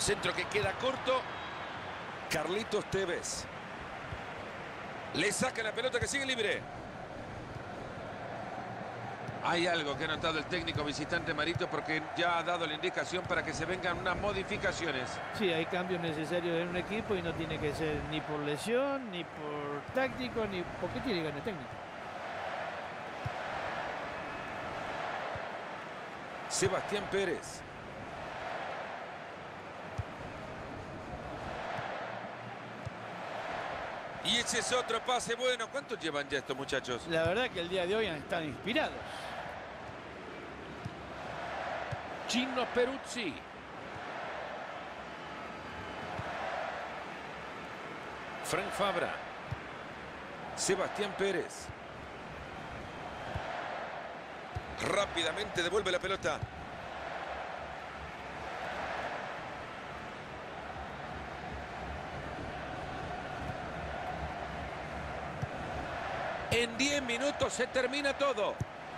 Centro que queda corto. Carlitos Tevez. Le saca la pelota que sigue libre. Hay algo que ha notado el técnico visitante Marito, porque ya ha dado la indicación para que se vengan unas modificaciones. Sí, hay cambios necesarios en un equipo y no tiene que ser ni por lesión, ni por táctico, ni porque tiene ganas técnico. Sebastián Pérez. Y ese es otro pase bueno. ¿Cuántos llevan ya estos muchachos? La verdad que el día de hoy han estado inspirados. Gino Peruzzi. Frank Fabra. Sebastián Pérez. Rápidamente devuelve la pelota. En 10 minutos se termina todo.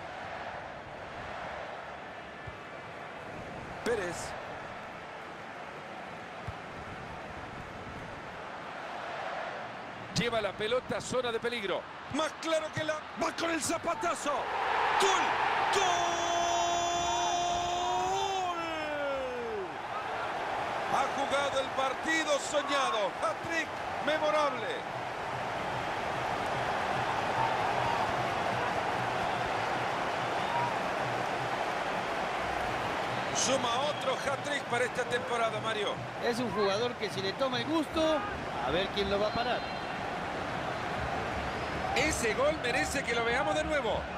Pérez. Lleva la pelota a zona de peligro. Más claro que la... ¡Va con el zapatazo! ¡Gol! ¡Gol! Ha jugado el partido soñado. Hat-trick memorable. Suma otro hat-trick para esta temporada, Mario. Es un jugador que si le toma el gusto, a ver quién lo va a parar. Ese gol merece que lo veamos de nuevo.